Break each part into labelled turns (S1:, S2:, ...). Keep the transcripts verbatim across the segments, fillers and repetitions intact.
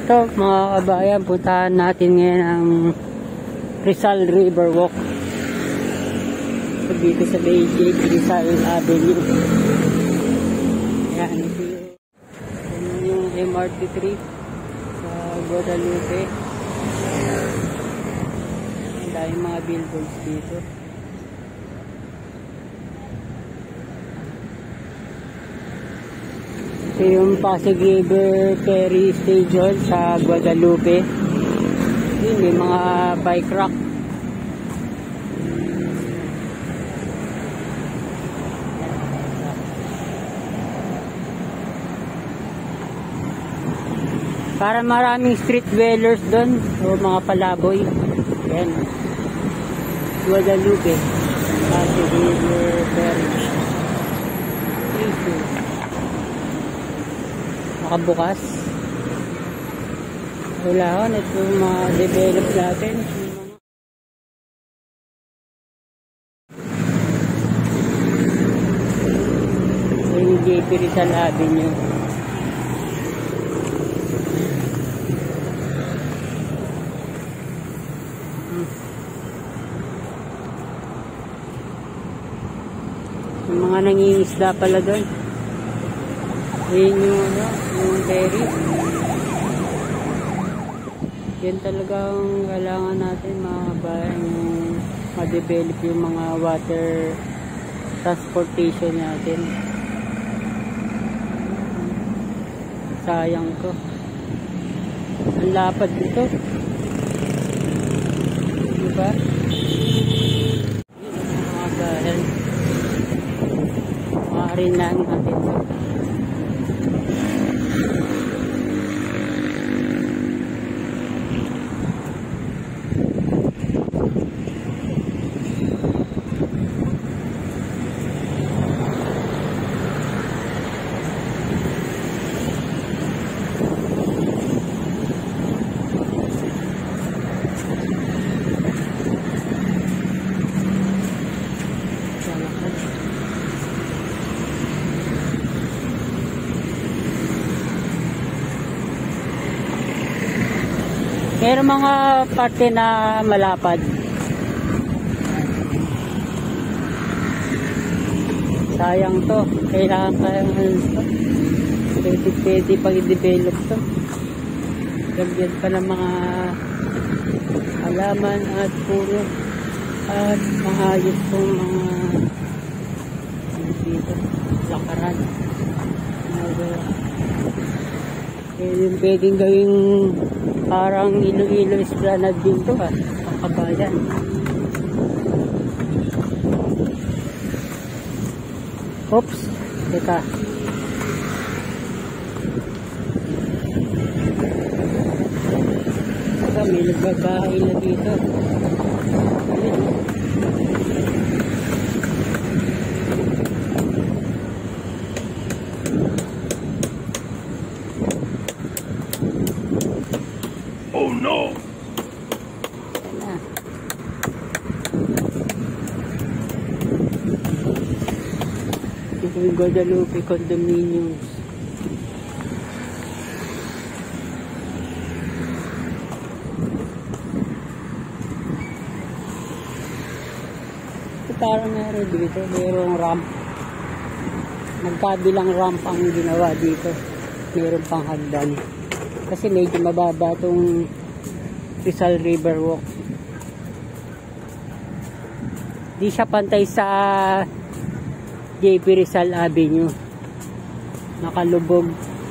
S1: Ito mga kabayan, puntahan natin ngayon ang Rizal Riverwalk. So, dito sa Bay Rizal Avenue. Ayan, ito yung, yung M R T three sa Guadalupe. Ang daming mga billboards dito. Ito yung Pasig River Ferry Station sa Guadalupe. Yun, may mga bike rack. Para maraming street dwellers doon o mga palaboy. Yan. Guadalupe. Pasig River Ferry. Nakabukas. Wala ko. Ito mga develop natin. Ito yung J P Rizal Avenue. Yung mga nangingisda pala doon. Ayun yung ano, yung ferry. Yan talagang kailangan natin mga kabayan, yung ma-develop yung mga water transportation natin. Sayang ko. Ang lapad dito. Diba? Mga kabayan. Maarinaan natin ito. Meron mga parte na malapad. Sayang to. Kailangan kayang pwede pag i-develop to. Gagyan pa ng mga halaman at puro at mga ayos pong mga dito, lakaran. Eh, yung pwedeng gawing parang ilo-ilo esplanade dito ah, ang kabayan. Oops, teka. Teka, may nagbabahay na dito.
S2: Oh no!
S1: Ito yung Guadalupe condominiums. Ito parang meron dito, mayroong ramp. Magkabilang ramp ang ginawa dito. Meron pang hagdan. Kasi medyo mababa itong Rizal Riverwalk. Di siya pantay sa J P Rizal Avenue. Nakalubog.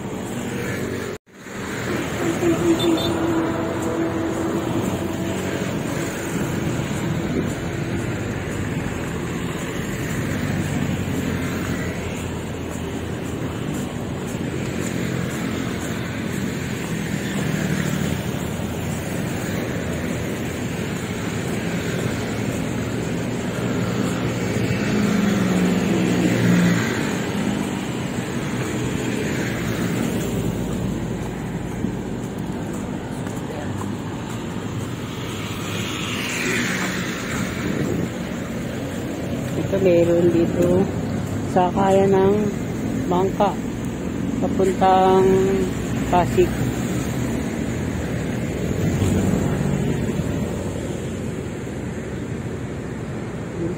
S1: Ito meron dito sakayan ng bangka papuntang Pasig.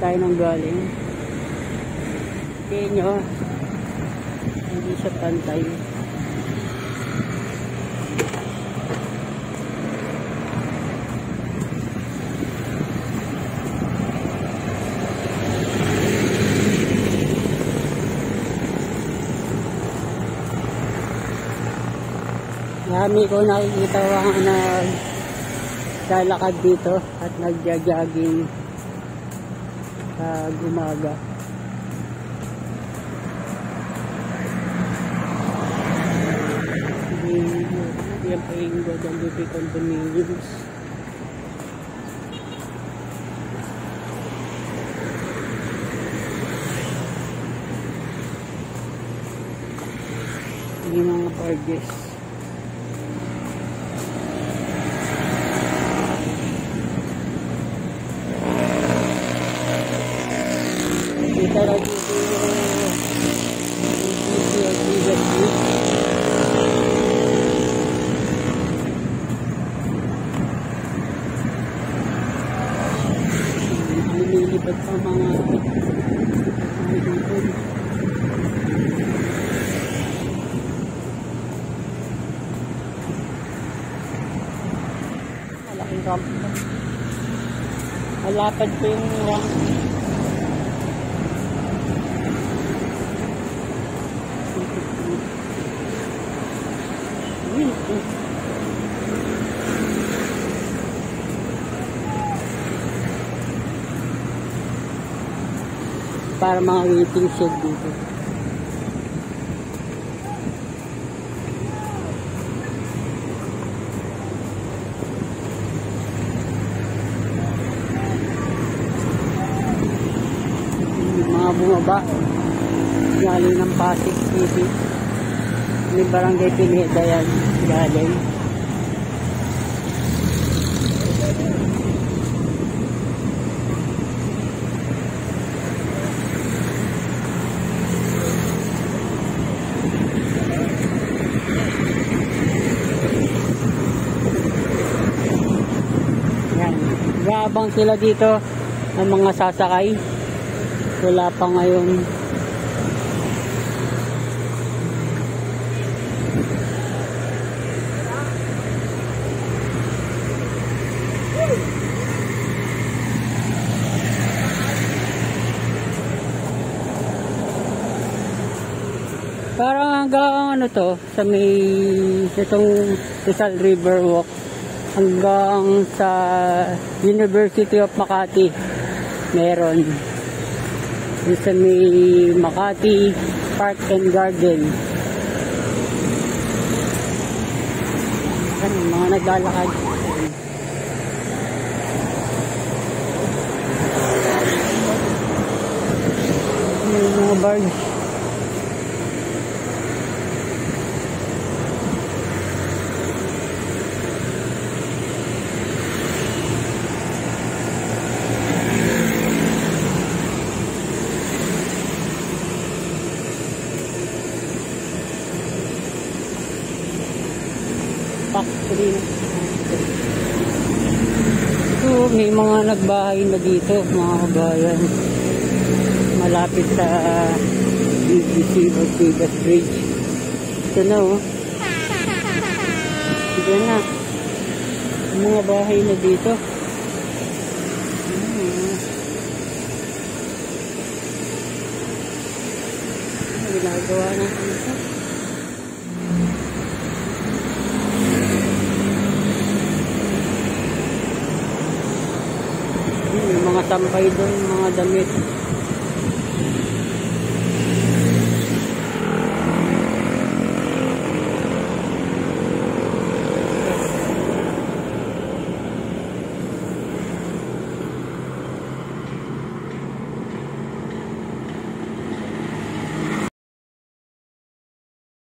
S1: tayo ng galing. Tingnan nyo, hindi siya pantay. Marami ko nakikita mga naglalakad dito at nagja-jogging sa umaga. Yan pa yung Guadalupe condominiums. Yung mga barges. Kita lagi dito lumilipad pa mga dito. Malaking ramp. Malapad po yung ramp. Para mga waiting shed dito. Mga bumaba galing ng Pasig City. May barangay Pineda yan galing. Abang sila dito ng mga sasakay. Wala pa ngayon. Parang hanggang ano to, sa may itong Rizal Riverwalk hanggang sa University of Makati meron. Yung sa may Makati Park and Garden. Ano, mga naglalakad. Yung mga barge. Factory. So, may mga nagbahay na dito, mga kabayan. Malapit sa B G C o Tigas Bridge. Ito na oh. Ito na. Mga bahay na dito. Hmm. Ginagawa na dito. Mga tampay doon, mga damit.